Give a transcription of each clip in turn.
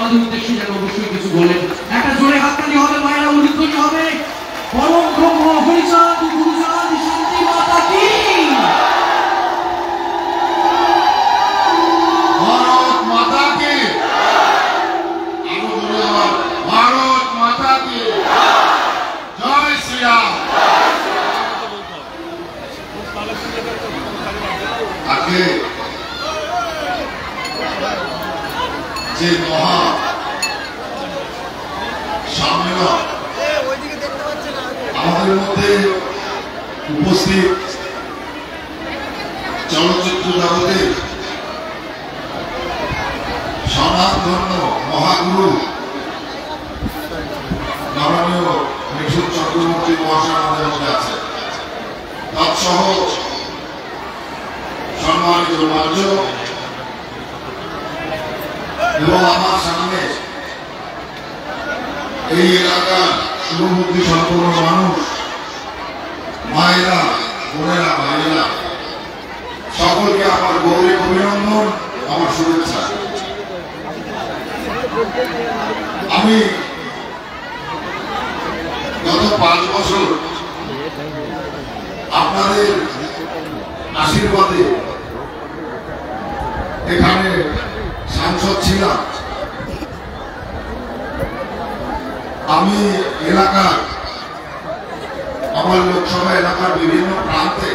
আমাদের উদ্দেশ্যে যেন অবশ্যই কিছু বলেন। একটা জোরে হাততালি হবে, মায়েরা উদ্বোধনী হবে। পরম ব্রহ্ম হরিচাঁদ গুরুচাঁদ শান্তি মাতা কি ভারত মাতা কি, ভারত মাতা কি জয় শ্রীরাম। আজকে যে মহা সম্মেলন আমাদের মধ্যে উপস্থিত চলচ্চিত্র জগতে সনাতন মহাগুরু মাননীয় মিঠুন চক্রবর্তী মহাশয় আমাদের মধ্যে আছে, তৎসহ সম্মানিত মঞ্চ এবং আমার সামনে এই এলাকার শুভবুদ্ধি সম্পন্ন মানুষ, মায়েরা, বোনেরা, ভাইয়েরা, সকলকে আমার গৌরব অভিনন্দন, আমার শুভেচ্ছা। আমি গত 5 বছর আপনাদের আশীর্বাদে এখানে সাংসদ ছিলাম। আমি এলাকার, আমার লোকসভা এলাকার বিভিন্ন প্রান্তে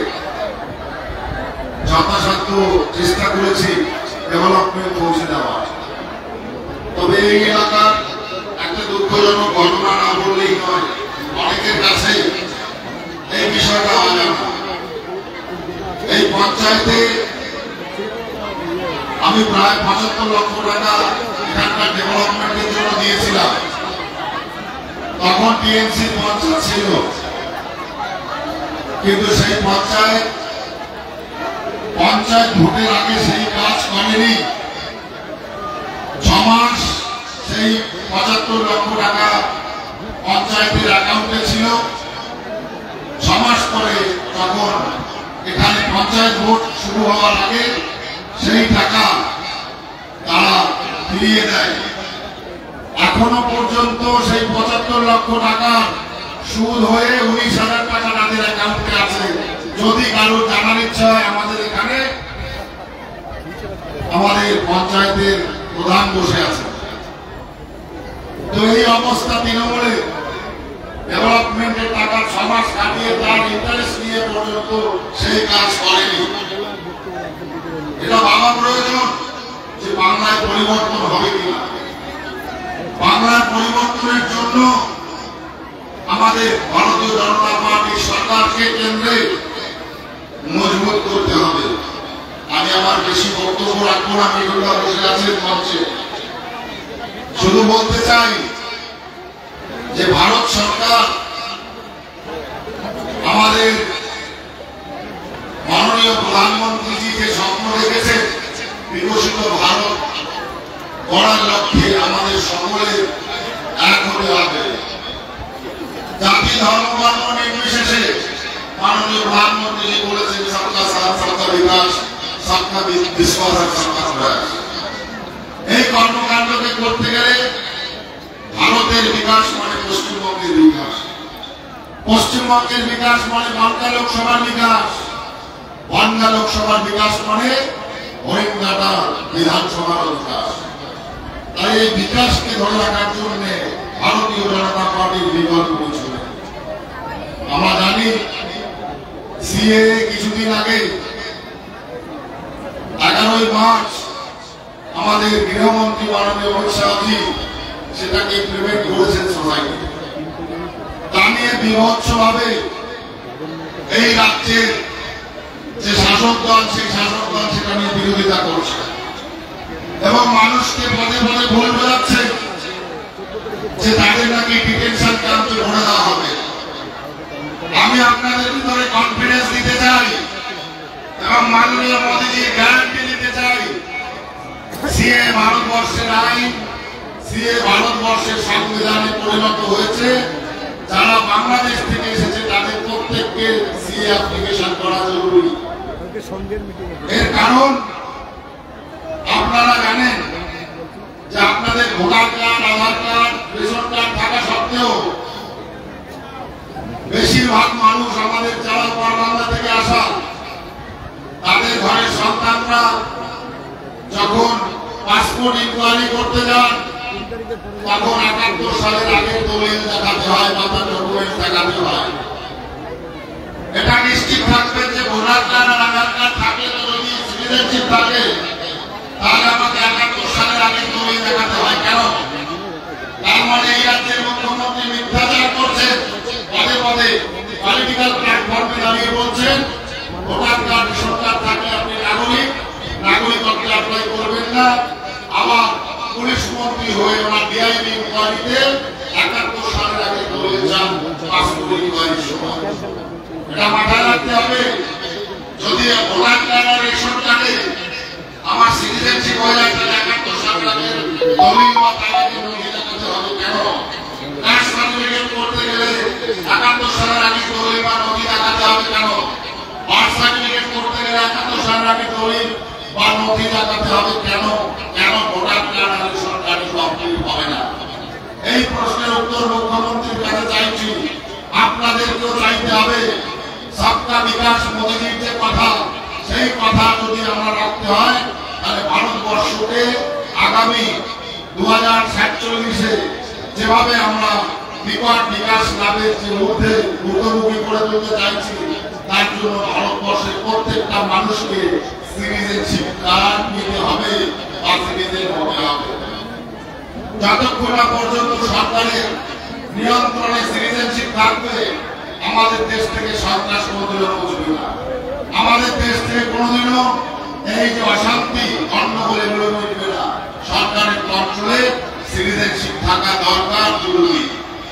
যথাসাধ্য চেষ্টা করেছি ডেভেলপমেন্ট পৌঁছে দেওয়ার। তবে এই এলাকার একটা দুঃখজনক ঘটনা না বললেই নয়, অনেকের কাছে এই বিষয়টা অজানা। এই পঞ্চায়েতে আমি প্রায় 75 লক্ষ টাকা এখানকার ডেভেলপমেন্টের জন্য দিয়েছিলাম। তখন টিএমসি পঞ্চায়েত ছিল, কিন্তু সেই পঞ্চায়েত ভোটের আগে সেই কাজ করেনি। 6 মাস সেই 75 লক্ষ টাকা পঞ্চায়েতের অ্যাকাউন্টে ছিল। 6 মাস পরে তখন এখানে পঞ্চায়েত ভোট শুরু হওয়ার আগে সেই টাকা তারা ফিরিয়ে দেয়। এখনো পর্যন্ত সেই 75 লক্ষ টাকা সুদ হয়ে 19,000 টাকা তাদের অ্যাকাউন্টে আছে। যদি কারোর জানার ইচ্ছা হয়, আমাদের এখানে আমাদের পঞ্চায়েতের প্রধান বসে আছে। তো এই অবস্থা তৃণমূলে ডেভেলপমেন্টের টাকা 6 মাস কাটিয়ে তার ইন্টারেস্ট নিয়ে পর্যন্ত সেই কাজ করেনি। এটা ভাবা প্রয়োজন যে বাংলায় পরিবর্তন হবে কিনা। বাংলার পরিবর্তনের জন্য আমাদের ভারতীয় জনতা পার্টি সরকারকে কেন্দ্রে মজবুত করতে হবে। আমি আমার বেশি বক্তব্য রাখবো না, মিঠুনদা বসে আছেন মঞ্চে। শুধু বলতে চাই যে ভারত সরকার আমাদের মাননীয় প্রধানমন্ত্রীজি যে স্বপ্ন দেখেছেন বিকশিত ভারত গড়ার লক্ষ্যে আমাদের সকলের এক হতে হবে। জাতি ধর্ম বর্ণ নির্বিশেষে মাননীয় প্রধানমন্ত্রী বলেছেন সবকা সাথ সবকা বিকাশ, সবকা বিশ্বাস আর সবকা প্রয়াস। এই কর্মকাণ্ডকে করতে গেলে ভারতের বিকাশ মানে পশ্চিমবঙ্গের বিকাশ, পশ্চিমবঙ্গের বিকাশ মানে বাংলা লোকসভার বিকাশ, বাংলা লোকসভার বিকাশ মানে হরিণঘাটা বিধানসভার বিকাশ। তাই এই বিকাশকে ধরে রাখার জন্য ভারতীয় জনতা পার্টির বিকল্প কিছু নেই। আমরা জানি সিএ কিছুদিন আগে 11ই মার্চ আমাদের গৃহমন্ত্রী মাননীয় অমিত শাহজি সেটাকে ইমপ্লিমেন্ট করেছেন সোসাইটি। তা নিয়ে বিভৎসভাবে এই রাজ্যের যে শাসক দল, সেই শাসক দল সেটা নিয়ে বিরোধিতা করছে এবং মানুষকে পদে পদে ভুল বোঝাচ্ছে যে তাদের নাকি ডিটেনশন ক্যাম্পে ভরে দেওয়া হবে। আমি আপনাদের ভিতরে কনফিডেন্স দিতে চাই এবং মাননীয় মোদীজি গ্যারান্টি দিতে চাই, সিএ ভারতবর্ষের আইন, সিএ ভারতবর্ষের সংবিধানে পরিণত হয়েছে। যারা বাংলাদেশ থেকে এসেছে তাদের প্রত্যেককে সিএ অ্যাপ্লিকেশন করা জরুরি। এর কারণ আপনারা জানেন যে আপনাদের voter card, Aadhaar card, ration card থাকা সত্ত্বেও বেশিরভাগ মানুষ আমাদের যারা বাংলা থেকে আসা, তাদের ঘরের সন্তানরা যখন পাসপোর্ট ইনকোয়ারি করতে যান, তখন ৭১ সালের আগে দলিল দেখাতে হয়, মাথার ডকুমেন্ট দেখাতে হয়। এটা নিশ্চিত থাকবে যে ভোটার কার্ড আর আধার কার্ড থাকলে তো যদি সিটিজেনশিপ থাকে, তাহলে আমাকে ৭১ সালের আগে দলিল দেখাতে হয় কেন? তার মানে এই রাজ্যের মুখ্যমন্ত্রী মিথ্যাচার করছেন, পদে পদে পলিটিক্যাল প্ল্যাটফর্মে দাঁড়িয়ে বলছেন ভোটার কার্ড সরকার থাকলে আপনি নাগরিকত্ব অ্যাপ্লাই করবেন না। আবার পুলিশ মন্ত্রী হয়ে ওনার ডিআইবি ইনকোয়ারিতে ৭১ সালের আগে দলিল চান পাসপোর্ট ইনকোয়ারির সময়। এটা মাথায় রাখতে হবে। যদি ভোটার কার্ড আর রেশন কার্ডে আমার সিটিজেনশিপ হয়ে যায়, তাহলে ৭১ সালের আগে দলিল বা কাগজে দলিল দেখাতে হবে কেন? কাস্ট সার্টিফিকেট করতে গেলে ৭১ সালের আগে দলিল বা নথি দেখাতে হবে কেন? বার্থ সার্টিফিকেট করতে গেলে ৭১ সালের আগে দলিল বা নথি দেখাতে হবে কেন? কেন ভোটার কার্ড আর রেশন কার্ড কমপ্লিট হবে না? এই প্রশ্নের উত্তর মুখ্যমন্ত্রীর কাছে চাইছি, আপনাদেরকেও চাইতে হবে। সবকা বিকাশ মোদীজির যে কথা, সেই কথা যদি আমরা রাখতে হয়, তাহলে ভারতবর্ষকে আগামী 2047-এ যেভাবে আমরা বিকট বিকাশ লাভের যে মধ্যে ঊর্ধ্বমুখী করে তুলতে চাইছি, তার জন্য ভারতবর্ষের প্রত্যেকটা মানুষকে সিটিজেনশিপ কার্ড নিতে হবে বা সিটিজেন হতে হবে। যতক্ষণ না পর্যন্ত সরকারের নিয়ন্ত্রণে সিটিজেনশিপ থাকবে, আমাদের দেশ থেকে সন্ত্রাস কোনোদিনও বুঝবে না। আমাদের দেশ থেকে কোনোদিনও এই যে অশান্তি গণ্ডগোল এগুলো মিটবে না। সরকারের কন্ট্রোলে সিটিজেনশিপ থাকা দরকার, জরুরি।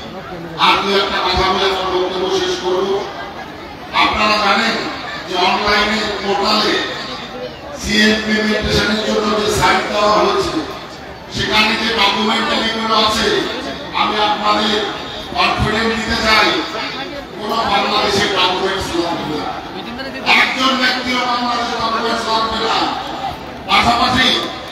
আর দু একটা কথা বলে আমার বক্তব্য শেষ করব। আপনারা জানেন যে অনলাইনে পোর্টালে সিএ ইমপ্লিমেন্টেশনের জন্য যে সাইট দেওয়া হয়েছে, সেখানে যে ডকুমেন্টারিগুলো আছে, আমি আপনাদের কনফিডেন্ট দিতে চাই কোন বাংলাদেশের ডকুমেন্টস লাগবে না, একজন ব্যক্তিও বাংলাদেশের ডকুমেন্টস লাগবে না। পাশাপাশি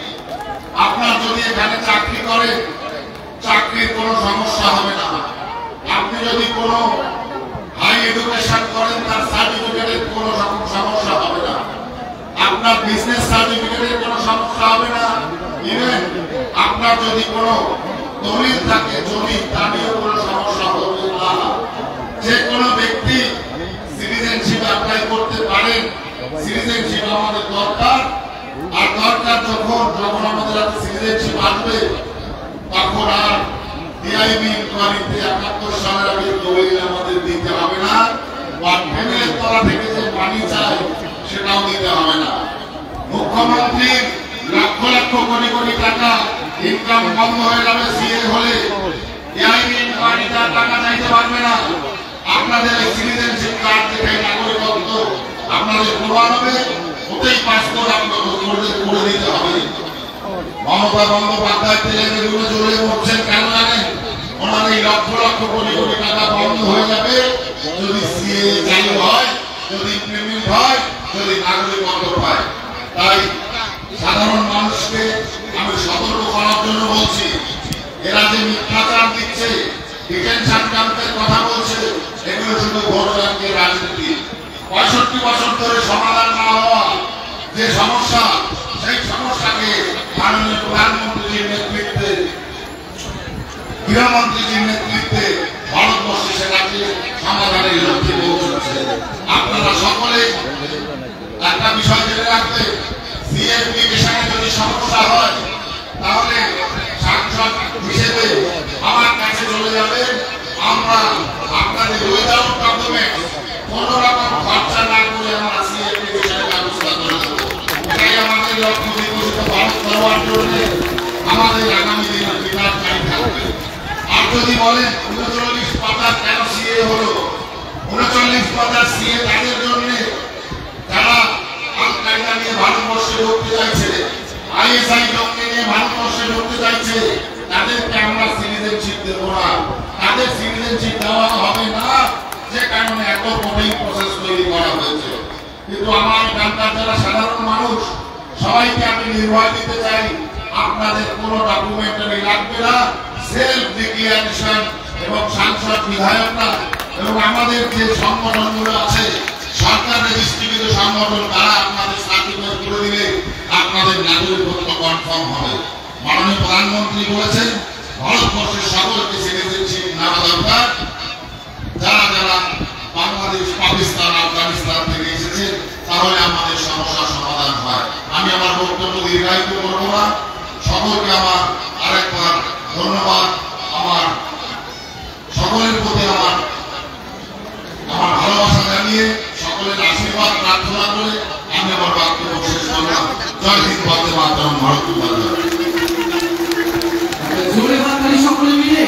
আপনার যদি এখানে চাকরি করেন, চাকরির কোনো সমস্যা হবে না। আপনি যদি কোনো হাই এডুকেশন করেন, তার সার্টিফিকেটের কোনো রকম সমস্যা হবে না। আপনার বিজনেস সার্টিফিকেটের কোনো সমস্যা হবে না। ইভেন আপনার যদি কোনো দলিল থাকে, জমি, তা নিয়েও কোনো সমস্যা হবে না। যে কোনো ব্যক্তি সিটিজেনশিপ অ্যাপ্লাই করতে পারেন। সিটিজেনশিপ আমাদের দরকার, আর দরকার যখন আমাদের হাতে সিটিজেনশিপ আসবে, তখন আর ডিআইবি ইনকোয়ারিতে ৭১ সালের আগে দলিল আমাদের দিতে হবে না, বা ফ্যামিলির তলা থেকে যে পানি চাই সেটাও দিতে হবে না। মুখ্যমন্ত্রীর লক্ষ লক্ষ কোটি কোটি টাকা ইনকাম বন্ধ হয়ে যাবে সিএ হলে, ডিআইবি ইনকোয়ারিতে টাকা চাইতে পারবে না। আপনাদের সিটিজেনশিপ কার্ড থেকে নাগরিকত্ব আপনাদের প্রমাণ হবে, ওতেই পাসপোর্ট আপনাদের করে দিতে হবে। মমতা বন্দ্যোপাধ্যায় তেলেঙ্গে ডুবে চলে পড়ছেন কেন জানেন? ওনার এই লক্ষ লক্ষ কোটি কোটি টাকা বন্ধ হয়ে যাবে যদি সিএ চালু হয়, যদি ইমপ্লিমেন্ট হয়, যদি নাগরিকত্ব পায়। তাই সাধারণ মানুষকে আমি সতর্ক করার জন্য বলছি, এরা যে মিথ্যাচার দিচ্ছে, ডিটেনশন ক্যাম্পের কথা বলছে, এগুলো শুধু ভোট ব্যাংকের রাজনীতি। ৬৫ বছর ধরে সমাধান না হওয়া যে সমস্যা, সেই সমস্যাকে মাননীয় প্রধানমন্ত্রীর নেতৃত্বে, গৃহমন্ত্রীর নেতৃত্বে ভারতবর্ষে সেটাকে সমাধানের লক্ষ্যে পৌঁছচ্ছে। আপনারা সকলে একটা বিষয় জেনে রাখবে, সিএফিকেশনে যদি সমস্যা হয়, তাহলে সাংসদ হিসেবে আমার কাছে চলে যাবে। আমরা আপনাদের উইদাউট ডকুমেন্ট কোন রকম খরচা না করে আমরা সিএফিকেশনের ব্যবস্থা করে দেবো। এটাই আমাদের লক্ষ্য। বিকশিত ভারত গড়ার জন্য আমাদের আগামী দিনের বিকাশ জারি থাকবে। আর যদি বলেন ৩৯ পাতা কেন সিএ হলো, ৩৯ পাতা সিএ তাদের জন্য যারা আল কায়দা নিয়ে ভারতবর্ষে ঢুকতে চাইছে, আইএসআই জঙ্গি নিয়ে ভারতবর্ষে ঢুকতে চাইছে, তাদেরকে আমরা সিটিজেনশিপ দেবো না। তাদের সিটিজেনশিপ দেওয়া হবে না, যে কারণে এত কঠিন প্রসেস তৈরি করা হয়েছে। কিন্তু আমার এখানকার যারা সাধারণ মানুষ, সবাইকে আমি নির্ভয় দিতে চাই, আপনাদের কোনো ডকুমেন্টারি লাগবে না, সেলফ ডিক্লারেশন এবং সাংসদ বিধায়করা এবং আমাদের যে সংগঠনগুলো আছে সরকার রেজিস্ট্রিকৃত সংগঠন তারা আপনাদের সার্টিফিকেট করে দিলে আপনাদের নাগরিকত্ব কনফার্ম হবে। মাননীয় প্রধানমন্ত্রী বলেছেন ভারতবর্ষের সকলকে সিটিজেনশিপ নেওয়া দরকার। যারা যারা বাংলাদেশ, পাকিস্তান, আফগানিস্তান থেকে এসেছে তাহলে আমাদের সমস্যার সমাধান হয়। আমি আমার বক্তব্য দীর্ঘায়িত করব না। সকলকে আমার আরেকবার ধন্যবাদ। আমার সকলের প্রতি আমার ভালোবাসা জানিয়ে সকলের আশীর্বাদ প্রার্থনা করে আমি আমার বক্তব্য শেষ করলাম। জয় হিন্দ, বন্দে মাতরম, ভারত মাতা। জোরে হাততালি সকলে মিলে।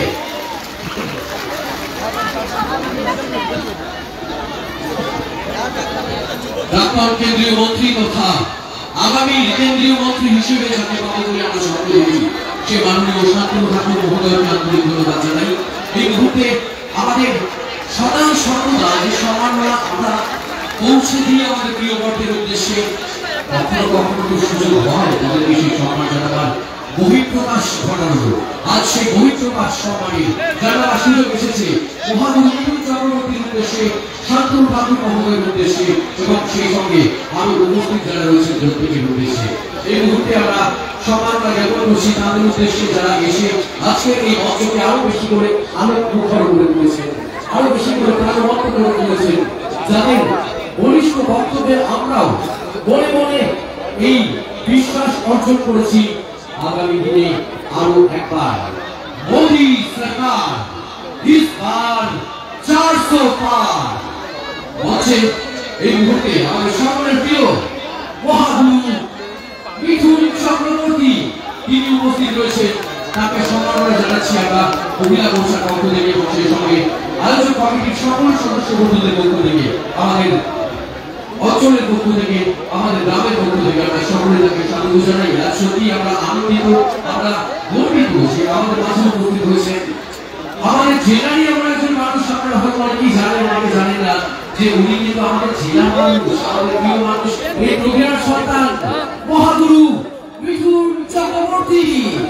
প্রাক্তন কেন্দ্রীয় মন্ত্রী তথা আগামী কেন্দ্রীয় মন্ত্রী হিসেবে যাকে পাবো বলে আমরা সকলে বলি সে মাননীয় শান্তনু ঠাকুর মহোদয়কে আন্তরিক ধন্যবাদ জানাই। এই মুহূর্তে আমাদের সদা সর্বদা যে সম্মাননা আমরা পৌঁছে দিয়ে আমাদের প্রিয় বর্গের উদ্দেশ্যে কখনো কখনো তো সুযোগ হয় তাদেরকে সেই সম্মান জানাবার বহিঃপ্রকাশ ঘটানো। আজ সেই বহিঃপ্রকাশ সম্মানে যারা সুযোগ এসেছে মহাগুরু চক্রবর্তীর উদ্দেশ্যে, শান্তনু ঠাকুর মহোদয়ের উদ্দেশ্যে এবং সেই সঙ্গে আরো উপস্থিত যারা রয়েছেন প্রত্যেকের উদ্দেশ্যে এই মুহূর্তে আমরা সম্মাননা জ্ঞাপন করছি তাদের উদ্দেশ্যে যারা এসে আজকের এই মঞ্চকে আরো বেশি করে আলোকমুখর করে তুলেছেন, আরো বেশি করে প্রাণবন্ত করে তুলেছেন, যাদের বলিষ্ঠ বক্তব্যে আমরাও মনে মনে এই বিশ্বাস অর্জন করেছি আগামী দিনে আরো একবার মোদী সরকার इस बार 400 पार। মঞ্চে এই মুহূর্তে আমাদের সকলের প্রিয় মহাগুরু মিঠুন চক্রবর্তী তিনি উপস্থিত রয়েছেন। তাকে সম্মাননা জানাচ্ছি আমরা মহিলা মোর্চার পক্ষ থেকে এবং সেই সঙ্গে আয়োজক কমিটির সকল সদস্য বন্ধুদের পক্ষ থেকে, আমাদের অঞ্চলের পক্ষ থেকে, আমাদের গ্রামের পক্ষ থেকে আমরা সকলে তাকে স্বাগত জানাই। আজ সত্যি আমরা আনন্দিত, আমরা গর্বিত যে আমাদের মাঝে উপস্থিত হয়েছে আমাদের জেলারই আমরা একজন মানুষ। আপনারা হয়তো অনেকেই জানেন, অনেকে জানেন না যে উনি কিন্তু আমাদের জেলার মানুষ, আমাদের প্রিয় মানুষ, এই প্রজ্ঞার সন্তান মহাগুরু মিঠুন চক্রবর্তী।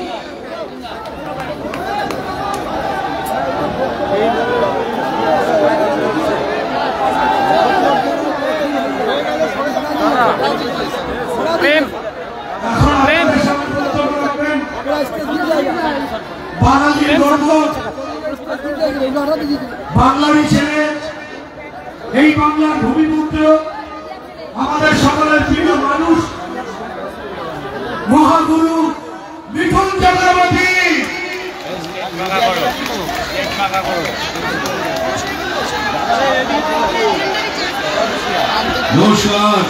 বাংলারই ছেলে, এই বাংলার ভূমিপুত্র, আমাদের সকলের প্রিয় মানুষ মহাগুরু মিঠুন চক্রবর্তী। নমস্কার।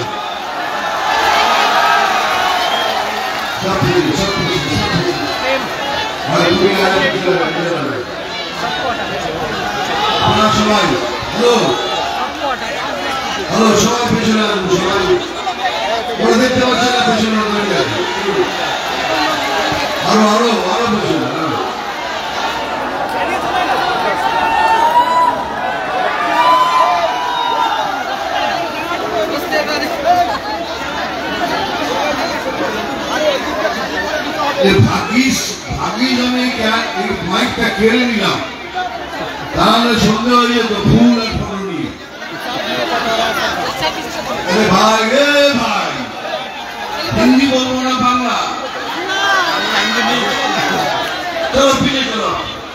আপনারা সবাই হ্যালো হ্যালো সবাই পেছনে আসুন, সবাই ওরা দেখতে পাচ্ছেন না পেছনে আরো আরো আরো পেছনে ভাগ্যিস আমি এই মাইকটা কেড়ে নিলাম, তাহলে সন্দেহ হয়ে যেত ফুল আর ফটো নিয়ে। ভাই ভাই হিন্দি বলবো না বাংলা, চলো ফিরে চলো।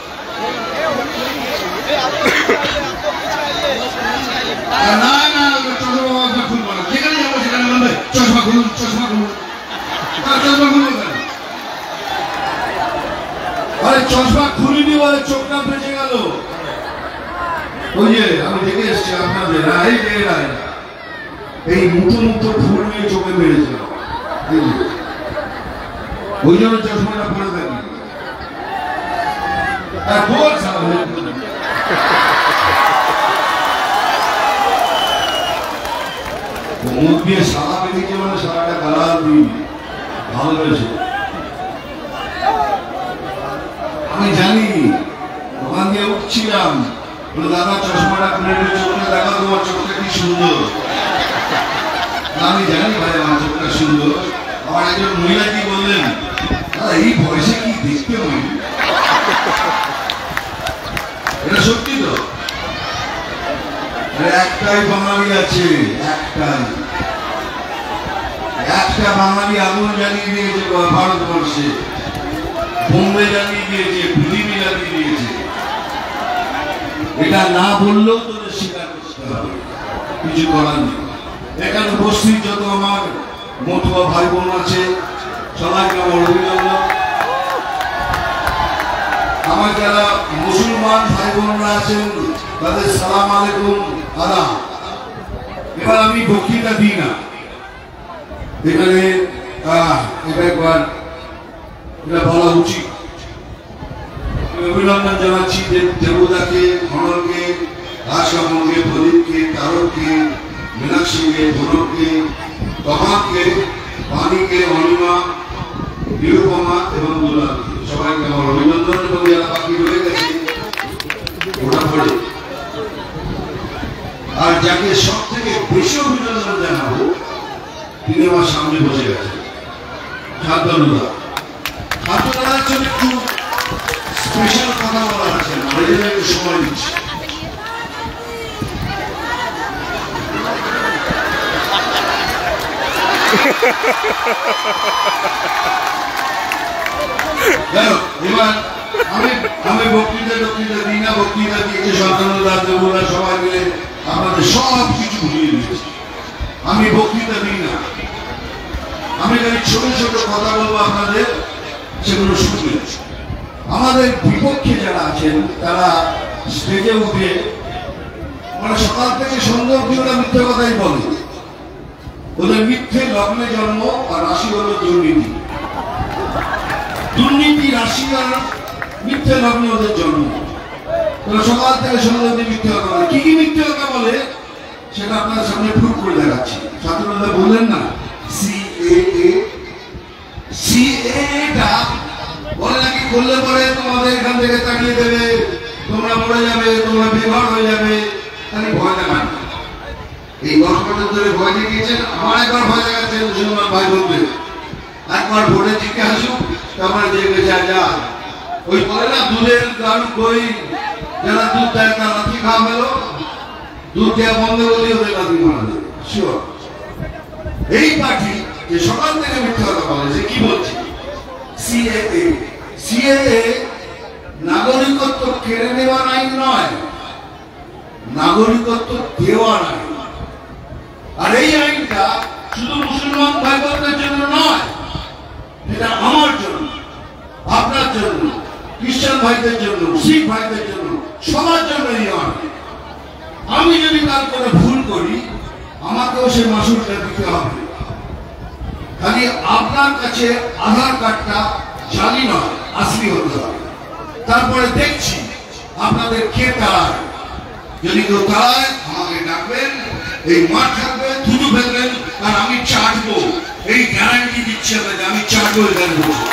না না চশমা খুলবো না, যেখানে যাবো সেখানে বলবে চশমা খুলুন চশমা খুলুন, চশমা খুলবো কেন? আরে চশমা খুলিনি বলে চোখটা বেঁচে গেল। ওই যে আমি দেখে এসছি আপনাদের এই মুঠো মুঠো ফুল নিয়ে চোখে বেড়েছিল, ওই জন্য চশমাটা পরে থাকি। মুখ দিয়ে সাদা বেরিয়েছে মানে সারাটা কালার ভালো হয়েছে। আমি জানি ওখান দিয়ে উঠছিলাম, দাদা চশমাটা খুলে চোখটা দেখা, তোমার চোখটা কি সুন্দর। আমি জানি ভাই আমার চোখটা সুন্দর। আমার একজন মহিলা কি বললেন, এই বয়সে কি দেখতে হয়? এটা সত্যি তো? একটাই বাঙালি আছে, একটা বাঙালি আগুন জ্বালিয়ে দিয়েছে ভারতবর্ষে, বোম্বে জ্বালিয়ে দিয়েছে, পৃথিবী জ্বালিয়ে দিয়েছে। এটা না বললেও তোদের স্বীকার করতে হবে, কিছু করার নেই। এখানে উপস্থিত যত আমার মতুয়া ভাই বোন আছে সবাইকে আমার অভিনন্দন। আমার যারা মুসলমান ভাই বোনরা আছেন তাদের সালাম আলাইকুম, আদাব। এবার আমি বক্তৃতা দিই না, এখানে এটা একবার এটা বলা উচিত। অভিনন্দন জানাচ্ছি দেবদাকে, খননকে, রাজকামলকে, প্রদীপকে, তারককে, মীনাক্ষীকে, ভনককে, তমাকে, পানিকে, অনিমা, নিরুপমা এবং দুলালকে সবাইকে আমার অভিনন্দন। এবং যারা বাকি রয়ে গেছে ওটা পড়ে, আর যাকে সব থেকে বেশি অভিনন্দন জানাবো তিনি আমার সামনে বসে গেছেন, শান্তনুদা। শান্তনুদার জন্য একটু স্পেশাল কথা বলা আছে, এই জন্য একটু সময় দিচ্ছি। এবার আমি বক্তৃতা দিই না, বক্তৃতা দিয়েছে শান্তনুদা, দেবুরা সবাই মিলে আপনাদের সব কিছু ভুলিয়ে দিয়েছে। আমি বক্তৃতা দিই না, আমি খালি ছোট ছোট কথা বলবো আপনাদের, সেগুলো শুনবেন। আমাদের বিপক্ষে যারা আছেন তারা স্টেজে উঠে মানে সকাল থেকে সন্ধ্যা অবধি ওরা মিথ্যে কথাই বলে। ওদের মিথ্যে লগ্নে জন্ম, আর রাশি হল দুর্নীতি। দুর্নীতি রাশি আর মিথ্যে লগ্নে ওদের জন্ম। ওরা সকাল থেকে সন্ধ্যা অবধি মিথ্যে কথা বলে। কি কি মিথ্যে কথা বলে সেটা আপনার সামনে প্রুফ করে দেখাচ্ছি। ছাত্ররা বললেন না সিএএটা বলে নাকি করলে পরে তোমাদের এখান থেকে তাড়িয়ে দেবে, তোমরা মরে যাবে, তোমরা বেঘর হয়ে যাবে, তাহলে ভয় দেখান। এই 10 বছর ধরে ভয় দেখিয়েছেন। আমার একবার ভয় দেখাচ্ছেন মুসলমান ভাই বলবে, একবার ভোটে জিতে আসুক, তারপরে দেখবে যা ওই বলে না দুধের গান কই, যারা দুধ দেয় তারা লাঠি খাওয়া গেল, দুধ দেওয়া বন্ধ করলে ওদের লাঠি মারা যাবে শিওর। এই পার্টি যে সকাল থেকে মিথ্যা কথা বলে, যে কি বলছে সিএএ নাগরিকত্ব কেড়ে নেওয়ার আইন নয়, নাগরিকত্ব দেওয়ার আইন। আর এই আইনটা শুধু মুসলমান ভাই বোনদের জন্য নয়, এটা আমার জন্য, আপনার জন্য, খ্রিস্টান ভাইদের জন্য, শিখ ভাইদের জন্য, সবার জন্য এই আইন। আমি যদি কাল করে ভুল করি আমাকেও সে মাসুলটা দিতে হবে। খালি আপনার কাছে আধার কার্ডটা জালি নয়, আসলি হতে হবে। তারপরে দেখছি আপনাদের কে তাড়ায়। যদি কেউ তাড়ায় আমাকে ডাকবেন, এই মাঠ থাকবে, থুতু ফেলবেন, আর আমি চাটবো। এই গ্যারান্টি দিচ্ছি আপনাকে, আমি চাটবো। এখানে বসে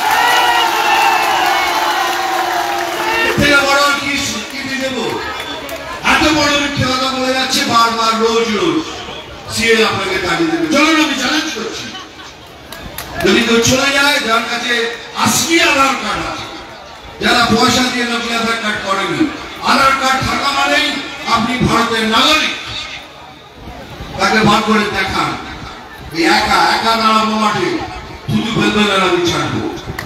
বড় কি দেবো? এত বড় মিথ্যে কথা বলে যাচ্ছে বারবার, রোজ সিএ আপনাকে তাড়িয়ে দেবে। চলুন আমি চ্যালেঞ্জ করছি, যদি কেউ চলে যায় যার কাছে আসলি আধার কার্ড আছে, যারা পয়সা দিয়ে নকলি আধার কার্ড করেনি, আধার কার্ড থাকা মানেই আপনি ভারতের নাগরিক, তাকে বার করে দেখান। এই একা দাঁড়াবো মাঠে, থুতু ফেলবে না, আমি ছাড়বো।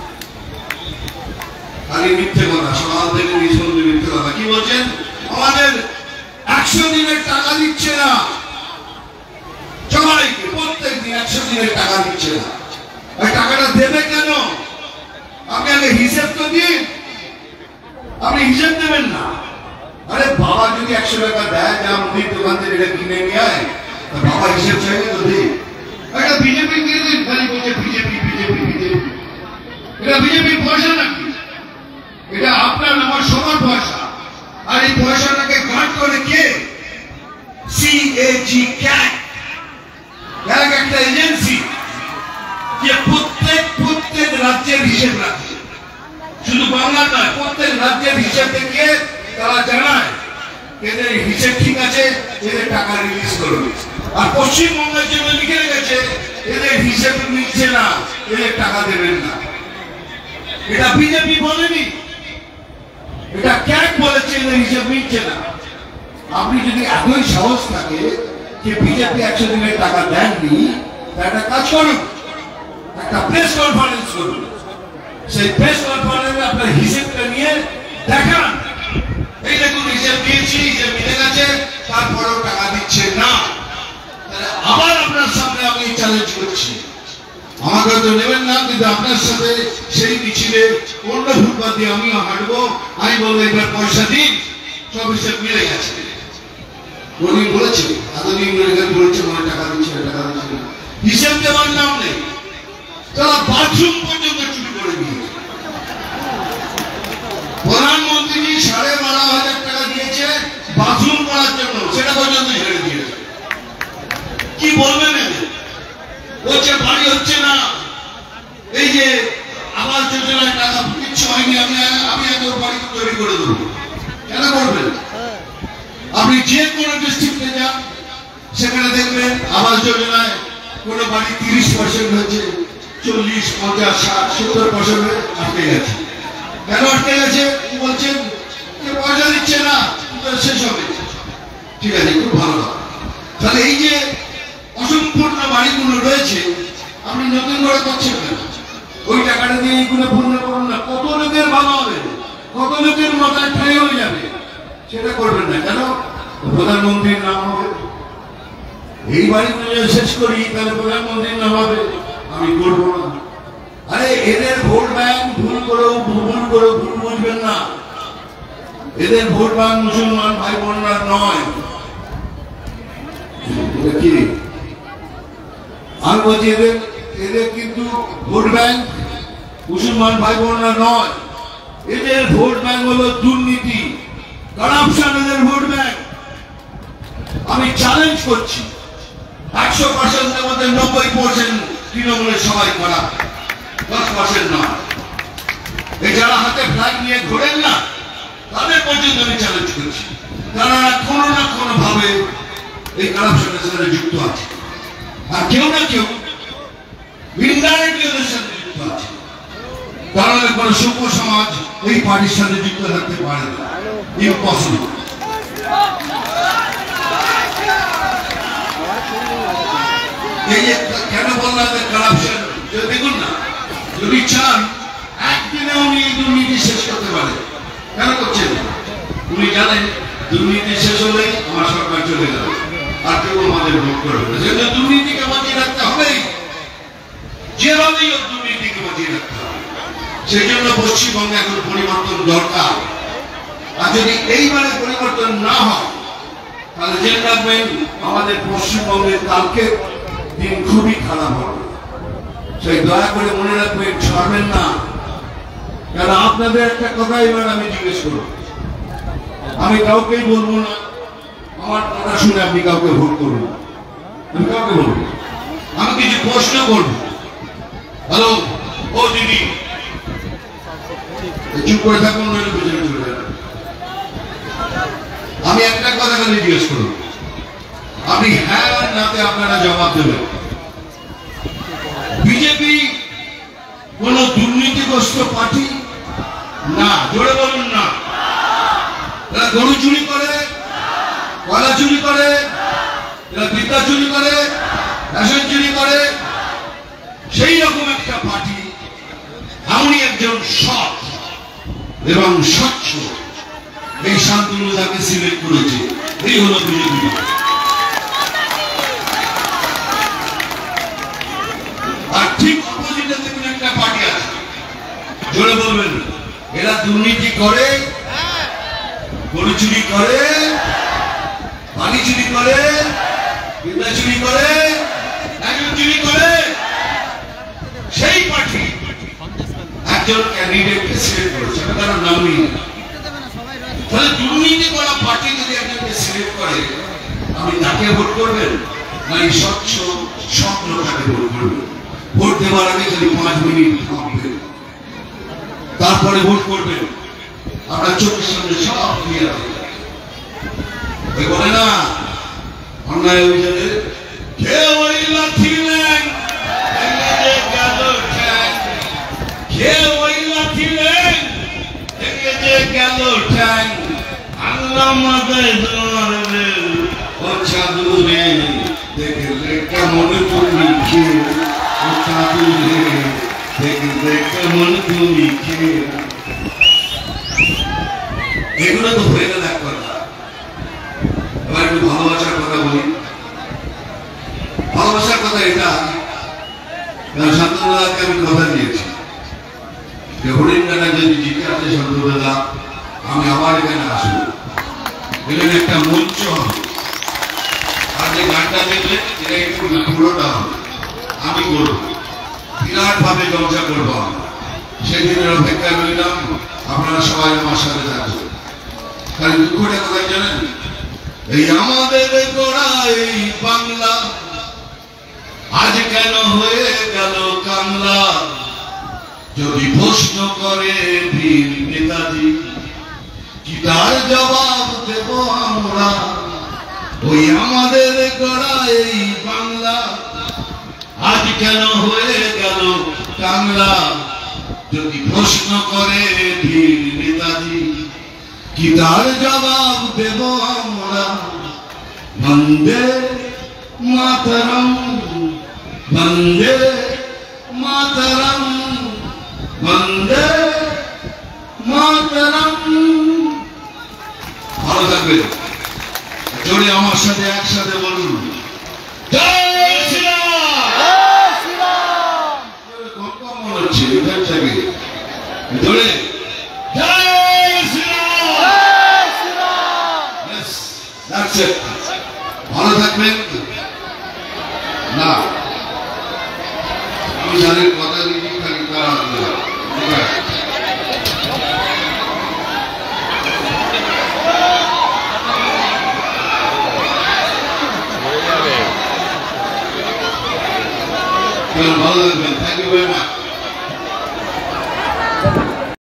খালি মিথ্যে কথা, সকাল থেকে নিঃসন্দেহে মিথ্যে কথা। কি বলছেন? আমাদের 100 দিনের টাকা দিচ্ছে না, সবাইকে প্রত্যেক দিন 100 দিনের টাকা দিচ্ছে না। ওই টাকাটা দেবে কেন? আপনি আগে হিসেব তো দিন। আপনি হিসেব দেবেন না। আরে বাবা যদি 100 টাকা দেয়, যা মুদির দোকান থেকে এটা কিনে নিয়ে আয়, বাবা হিসেব চাইবে তো দিন। এটা বিজেপি দিয়ে দিন, খালি বলছে বিজেপি। এটা বিজেপির পয়সা নাকি? এটা আপনার আমার সবার পয়সা। আর এই পয়সাটাকে গার্ড করে কে? সিএজি ক্যাট, একটা এজেন্সি যে প্রত্যেক রাজ্যের হিসেব রাখে। শুধু বাংলা নয়, প্রত্যেক রাজ্যের হিসেব থেকে তারা জানায় এদের হিসেব ঠিক আছে, এদের টাকা রিলিজ করবে। আর পশ্চিমবঙ্গের জন্য লিখে রেখেছে এদের হিসেব মিলছে না, এদের টাকা দেবেন না। এটা বিজেপি বলেনি, এটা ক্যাক বলেছে, হিসেব নিচ্ছে না। আপনি যদি এতই সাহস থাকে যে বিজেপি 100 দিনের টাকা দেননি, একটা কাজ করুন, একটা প্রেস কনফারেন্স করুন, সেই প্রেস কনফারেন্সে আপনার হিসেবটা নিয়ে দেখান, এই দেখুন হিসেব দিয়েছি, হিসেব মিলে গেছে, তারপরেও টাকা দিচ্ছে না। আবার আপনার সামনে আমি চ্যালেঞ্জ করছি, আমাকে তো নেবেন না, কিন্তু আপনার সাথে সেই মিছিলে অন্য ফুটপাত দিয়ে আমিও হাঁটবো, আমি বলবো এবার পয়সা দিন, সব হিসেব মিলে গেছে। উনি বলেছে এতদিন বলেছে মনে টাকা দিচ্ছে, টাকা দিচ্ছে, হিসেব দেওয়ার নাম নেই। তারা বাথরুম পর্যন্ত চুরি করে দিয়েছে। প্রধানমন্ত্রী 12,500 টাকা দিয়েছে বাথরুম করার জন্য, সেটা পর্যন্ত ছেড়ে দিয়েছে। কি বলবেন? বলছে বাড়ি হচ্ছে না, এই যে আবাস যোজনায় টাকা কিচ্ছু হয়নি, আমি এত বাড়ি তৈরি করে দেবো। কেন করবেন? আপনি যে কোনো ডিস্ট্রিক্টে যান, সেখানে দেখবেন আবাস যোজনায় কোনো বাড়ি 30% হচ্ছে, 40, 50, 60, 70% আটকে গেছে। কেন আটকে গেছে? কি বলছেন? পয়সা দিচ্ছে না, শেষ হবে। ঠিক আছে, খুব ভালো। তাহলে এই যে অসম্পূর্ণ বাড়িগুলো রয়েছে, আপনি নতুন করে করছেন না, ওই টাকাটা দিয়ে এইগুলো পূর্ণ করুন না। কত লোকের ভালো হবে, কত লোকের মাথায় ঠাই হয়ে যাবে, সেটা করবেন না। কেন? প্রধানমন্ত্রীর নাম হবে। এই বাড়িগুলো যদি শেষ করি, তাহলে প্রধানমন্ত্রীর নাম হবে, আমি করবো না। আরে এদের ভোট ব্যাংক ভুল বুঝবেন না। এদের ভোট ব্যাংক মুসলমান ভাই বোনরা নয়। আমি বলছি এদের কিন্তু ভোট ব্যাংক মুসলমান ভাই বোনরা নয়। এদের ভোট ব্যাংক হলো দুর্নীতি, কারাপশন, এদের ভোট ব্যাংক। আমি চ্যালেঞ্জ করছি, 100%-এর মধ্যে 90% তৃণমূলের সবাই করা, 10% নয়। এই যারা হাতে ফ্ল্যাগ নিয়ে ঘোরেন না, তাদের পর্যন্ত আমি চ্যালেঞ্জ করছি, তারা কোনো না কোনো ভাবে এই কারাপশনের সাথে যুক্ত আছে, আর কেউ না কেউ ইনডাইরেক্টলি ওদের সাথে যুক্ত আছে। কারণ কোন সভ্য সমাজ এই পার্টির সাথে যুক্ত থাকতে পারে না, ইম্পসিবল। এই যে কেন বললাম কারাপশন, দেখুন না, যদি চান একদিনে উনি এই দুর্নীতি শেষ করতে পারেন, কেন করছেন? উনি জানেন দুর্নীতি শেষ হলে আমার সরকার চলে যাবে, আর কেউ আমাদের ভোট করবে। যেহেতু দুর্নীতিকে বাঁচিয়ে রাখতে হবেই, যেভাবেই দুর্নীতিকে বাঁচিয়ে রাখতে হবে। সেই জন্য পশ্চিমবঙ্গে এখন পরিবর্তন দরকার। আর যদি এইবারে পরিবর্তন না হয়, তাহলে জেনে রাখবেন আমাদের পশ্চিমবঙ্গের কালকে দিন খুবই খারাপ হবে। সেই দয়া করে মনে রাখবেন, ছাড়বেন না। কারণ আপনাদের একটা কথা এবার আমি জিজ্ঞেস করব, আমি কাউকেই বলবো না আমার কথা শুনে আপনি কাউকে ভোট করুন, আমি কাউকে বলবো। আমি কিছু প্রশ্ন করব। হ্যালো, ও দিদি, চুপ করে থাকুন, নইলে বুঝে চলে যাবেন। আমি একটা কথা খালি জিজ্ঞেস করব, আপনি হ্যাঁ আর নাতে আপনারা জবাব দেবেন। বিজেপি কোন দুর্নীতিগ্রস্ত পার্টি না, জোরে বলুন না। এরা গরু চুরি করে, কয়লা চুরি করে, এরা বিদ্যা চুরি করে, রেশন চুরি করে, সেই রকম একটা পার্টি। এমনই একজন সৎ এবং স্বচ্ছ এই শান্তনু তাকে সিলেক্ট করেছে, এই হলো বিজেপি। আর ঠিক অপোজিটে দেখুন একটা পার্টি আছে, জোরে বলবেন, এরা দুর্নীতি করে, গরু চুরি করে, পানি চুরি করে, বিদ্যা চুরি করে, রেশন চুরি করে। সেই পার্টি একজন ক্যান্ডিডেটকে সিলেক্ট করেছে, তার নাম নেই। তাহলে দুর্নীতি করা পার্টি যদি একজনকে সিলেক্ট করে, আপনি তাকে ভোট করবেন না এই স্বচ্ছ সৎ লোকটাকে ভোট করবেন? ভোট দেওয়ার আগে খালি 5 মিনিট থাকবেন, তারপরে ভোট করবেন। আপনার চোখের সামনে সব ক্লিয়ার হয়ে যাবে। বলে না, অন্যায় অভিযানে কেউ ওই লাঠি নেন, কেউ ওই লাঠি বসে ও কাঁদলে দেখবে কেমন তুমি খেয়ে। এগুলো তো হয়ে গেল এক কথা। এবার একটু ভালোবাসার কথা বলি। ভালোবাসার কথা এটা, শান্তনুদাকে আমি কথা দিয়েছি যে হরিণঘাটা যদি জিতে আসে শান্তনুদা, আমি আবার এখানে আসবো, এখানে একটা মঞ্চ হবে, আর যে গানটা দেখলে এটা একটু পুরোটা হবে আমি করবো, বিরাট ভাবে চর্চা করবো। সেদিনের অপেক্ষায় রইলাম, আপনারা সবাই আমার সাথে থাকবেন। কারণ দুঃখটা কোথায় জানেন? এই আমাদের গোড়া এই বাংলা আজ কেন হয়ে গেল কাংলা। যদি প্রশ্ন করে বীর নেতাজি, কি তার জবাব দেব আমরা? ওই আমাদের গড়া এই বাংলা আজ কেন হয়ে গেল কাংলা। যদি প্রশ্ন করে বীর নেতাজি, কি তার জবাব দেব আমরা? বন্দে মাতরম, বন্দে মাতরম, বন্দে মাতরম। ভালো থাকবে, জোরে আমার সাথে একসাথে বলুন, জয় শ্রীরাম। কম মনে হচ্ছে এখান থেকে, জোরে জয় শ্রীরাম। ভালো থাকবেন। না আমি যাদের কথা দিচ্ছি খালি তারা ঠিক আছে। ভালো থাকবেন। Thank you very much.